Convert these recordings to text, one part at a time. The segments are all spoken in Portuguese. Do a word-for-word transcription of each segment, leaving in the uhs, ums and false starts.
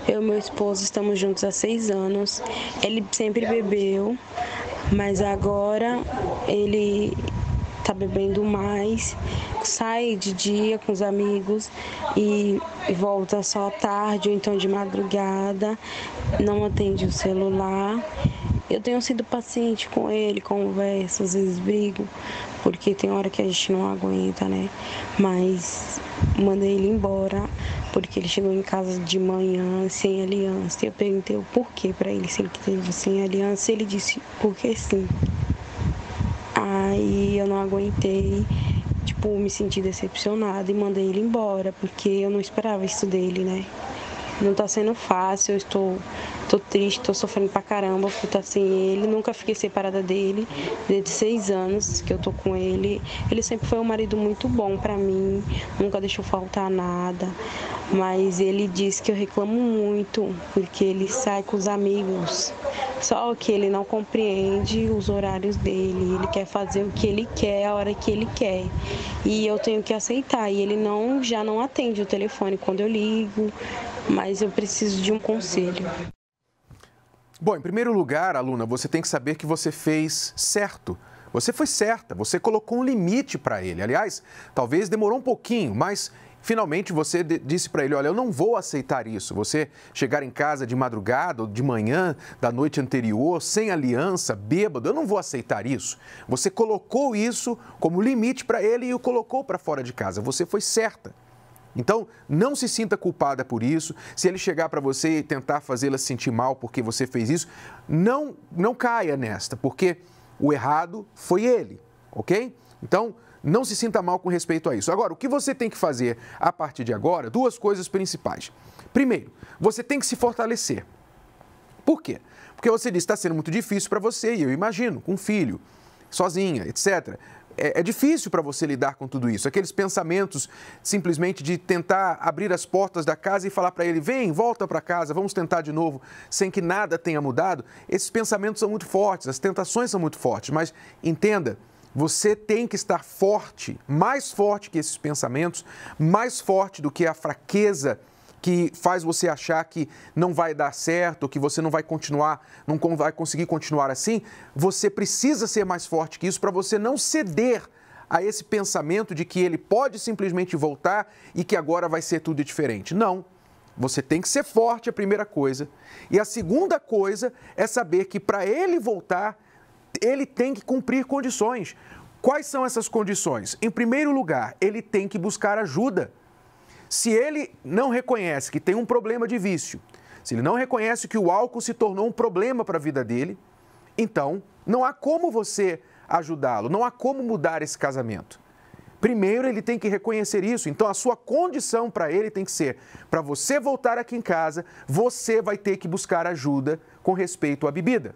Eu e meu esposo estamos juntos há seis anos. Ele sempre bebeu, mas agora ele tá bebendo mais, sai de dia com os amigos e volta só à tarde ou então de madrugada, não atende o celular. Eu tenho sido paciente com ele, converso, às vezes brigo, porque tem hora que a gente não aguenta, né? Mas mandei ele embora, porque ele chegou em casa de manhã sem aliança. Eu perguntei o porquê para ele, se ele esteve sem aliança, ele disse porque sim. Aí eu não aguentei, tipo, me senti decepcionada e mandei ele embora, porque eu não esperava isso dele, né? Não tá sendo fácil, eu estou tô triste, tô sofrendo pra caramba por estar sem ele. Nunca fiquei separada dele, desde seis anos que eu tô com ele. Ele sempre foi um marido muito bom pra mim, nunca deixou faltar nada. Mas ele diz que eu reclamo muito, porque ele sai com os amigos. Só que ele não compreende os horários dele, ele quer fazer o que ele quer, a hora que ele quer. E eu tenho que aceitar, e ele não, já não atende o telefone quando eu ligo, mas eu preciso de um conselho. Bom, em primeiro lugar, aluna, você tem que saber que você fez certo. Você foi certa, você colocou um limite para ele. Aliás, talvez demorou um pouquinho, mas finalmente você disse para ele, olha, eu não vou aceitar isso. Você chegar em casa de madrugada ou de manhã da noite anterior, sem aliança, bêbado, eu não vou aceitar isso. Você colocou isso como limite para ele e o colocou para fora de casa. Você foi certa. Então, não se sinta culpada por isso. Se ele chegar para você e tentar fazê-la se sentir mal porque você fez isso, não, não caia nesta, porque o errado foi ele, ok? Então, não se sinta mal com respeito a isso. Agora, o que você tem que fazer a partir de agora, duas coisas principais. Primeiro, você tem que se fortalecer. Por quê? Porque você disse que está sendo muito difícil para você, e eu imagino, com um filho, sozinha, etcétera. É, é difícil para você lidar com tudo isso. Aqueles pensamentos simplesmente de tentar abrir as portas da casa e falar para ele, vem, volta para casa, vamos tentar de novo, sem que nada tenha mudado. Esses pensamentos são muito fortes, as tentações são muito fortes, mas entenda, você tem que estar forte, mais forte que esses pensamentos, mais forte do que a fraqueza que faz você achar que não vai dar certo, que você não vai continuar, não vai conseguir continuar assim. Você precisa ser mais forte que isso para você não ceder a esse pensamento de que ele pode simplesmente voltar e que agora vai ser tudo diferente. Não. Você tem que ser forte, a primeira coisa. E a segunda coisa é saber que para ele voltar, ele tem que cumprir condições. Quais são essas condições? Em primeiro lugar, ele tem que buscar ajuda. Se ele não reconhece que tem um problema de vício, se ele não reconhece que o álcool se tornou um problema para a vida dele, então não há como você ajudá-lo, não há como mudar esse casamento. Primeiro ele tem que reconhecer isso, então a sua condição para ele tem que ser, para você voltar aqui em casa, você vai ter que buscar ajuda com respeito à bebida.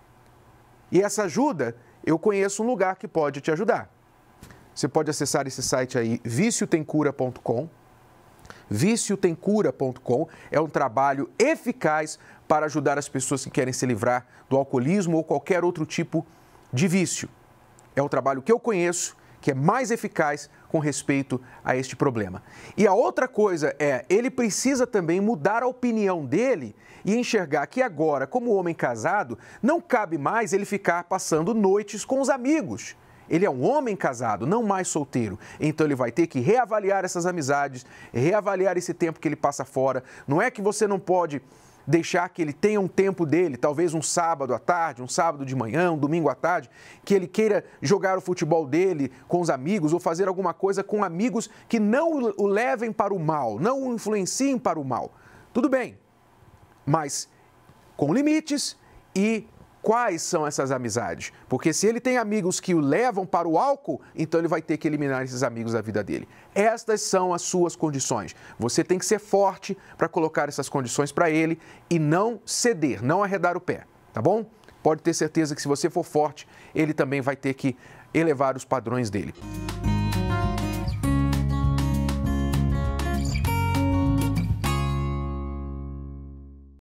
E essa ajuda, eu conheço um lugar que pode te ajudar. Você pode acessar esse site aí, vício tem cura ponto com. vício tem cura ponto com é um trabalho eficaz para ajudar as pessoas que querem se livrar do alcoolismo ou qualquer outro tipo de vício. É um trabalho que eu conheço, que é mais eficaz com respeito a este problema. E a outra coisa é, ele precisa também mudar a opinião dele e enxergar que agora, como homem casado, não cabe mais ele ficar passando noites com os amigos. Ele é um homem casado, não mais solteiro. Então ele vai ter que reavaliar essas amizades, reavaliar esse tempo que ele passa fora. Não é que você não pode deixar que ele tenha um tempo dele, talvez um sábado à tarde, um sábado de manhã, um domingo à tarde, que ele queira jogar o futebol dele com os amigos ou fazer alguma coisa com amigos que não o levem para o mal, não o influenciem para o mal. Tudo bem, mas com limites e quais são essas amizades? Porque se ele tem amigos que o levam para o álcool, então ele vai ter que eliminar esses amigos da vida dele. Estas são as suas condições. Você tem que ser forte para colocar essas condições para ele e não ceder, não arredar o pé, tá bom? Pode ter certeza que se você for forte, ele também vai ter que elevar os padrões dele.